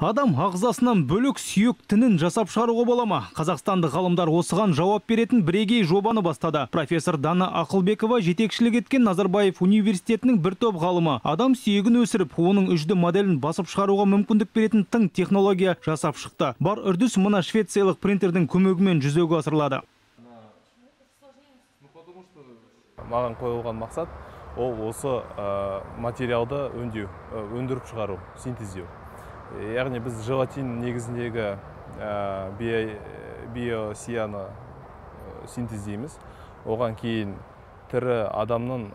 Адам ағзасынан бөлек сүйек тінін жасап шығаруға бола ма? Қазақстандық ғалымдар осыған жауап беретін бірегей жобаны бастады. Профессор Дана Ақылбекова жетекшілік еткен Назарбаев университетінің бір топ ғалымы адам сүйегін өсіріп, оның үжді моделін басып шығаруға мүмкіндік беретін тың технология жасап шықты. Бар үрдіс мына швециялық принтердің көмегімен жүзеге асырылады. Маған қойылған мақсат ол осы материалды өндіріп шығару, синтездеу. Яғни біз желатин негізіндегі биосияны синтездейміз. Оған кейін тірі адамның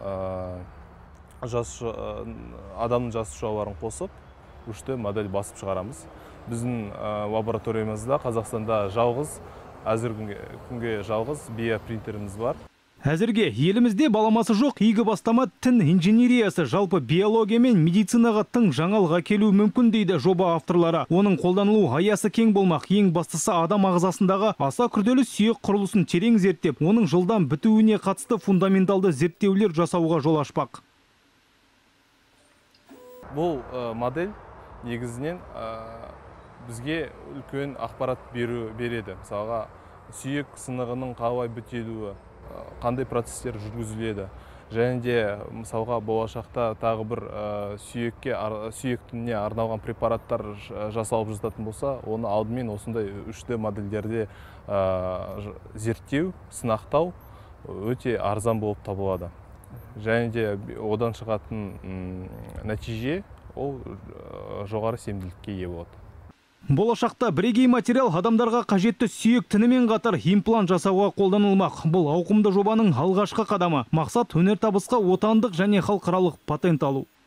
жасушаларын қосып, үшті модель басып шығарамыз. Біздің лабораториямызда Қазақстанда әзіргі күнге жалғыз биопринтеріміз бар. Әзірге елімізде баламасы жоқ игі бастама тін инженериясы, жалпы биология мен медицинаға тың жаңалға келу мүмкін дейді жоба авторлары. Оның қолданылу аясы кең болмақ. Ең бастысы адам ағзасындағы аса күрделі сүйек құрылысын терең зерттеп, оның жылдам бітуіне қатысты фундаменталды зерттеулер жасауға жол ашпақ. Бұл модель негізінен бізге үлкен ақпарат береді. Мысалға, сүйек сынығының қалай бітелуі, қандай процестер жүргізіледі. Және де мысалға болашақта тағы бір сүйек тініне арналған препараттар жасалып жататын болса, оны алдымен осындай 3D модельдерде зерттеу, сынақтау өте арзан болып табылады. Және де одан шығатын нәтиже ол жоғары сенімділікке ие болады. Болашақта бірегей материал адамдарға қажетті сүйек тінімен қатар имплант жасауға қолданылмақ. Бұл ауқымды жобаның алғашқы қадамы. Мақсат өнертабысқа отандық және халықаралық патент алу.